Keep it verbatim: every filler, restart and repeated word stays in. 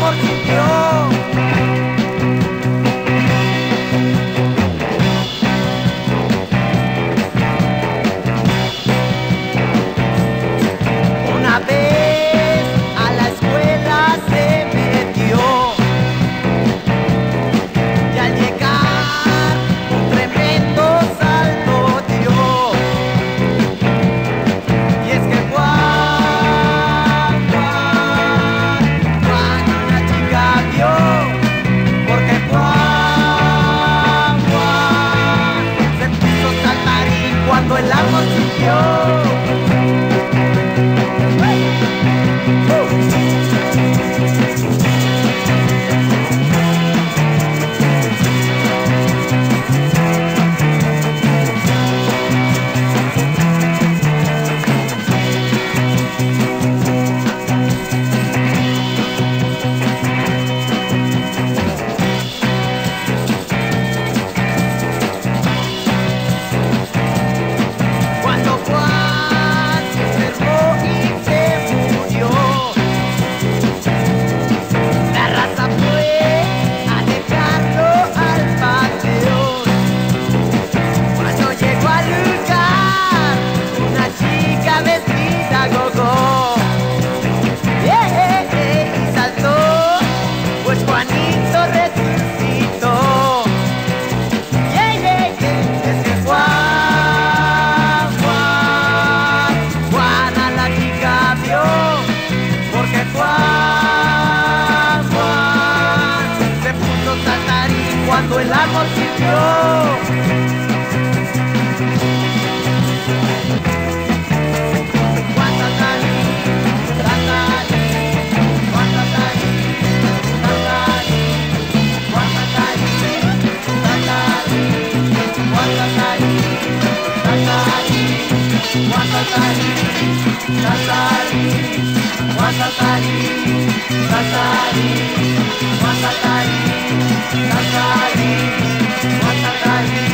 amor sintió. Una vez a la escuela se metió y al llegar un tremendo salto dio. Y es que Juan, Juan, Juan una chica vio, porque Juan, Juan se puso saltarín cuando el amor sintió. Cuando Juan se enfermó y se murió, la raza fue a dejarlo al panteón. Cuando llegó al lugar, una chica vestida gogó, yeah, yeah, yeah, y saltó, pues Juanito resucitó. Yeah, yeah, yeah, es que Juan, Juan, Juan a la chica vio, porque Juan, Juan se puso saltarín cuando el amor sintió. Juan saltarín, saltarín, Juan saltarín, saltarín, Juan saltarín, saltarín, Juan saltarín, saltarín, Juan saltarín, saltarín, Juan saltarín, saltarín, Juan saltarín, saltarín, Juan saltarín.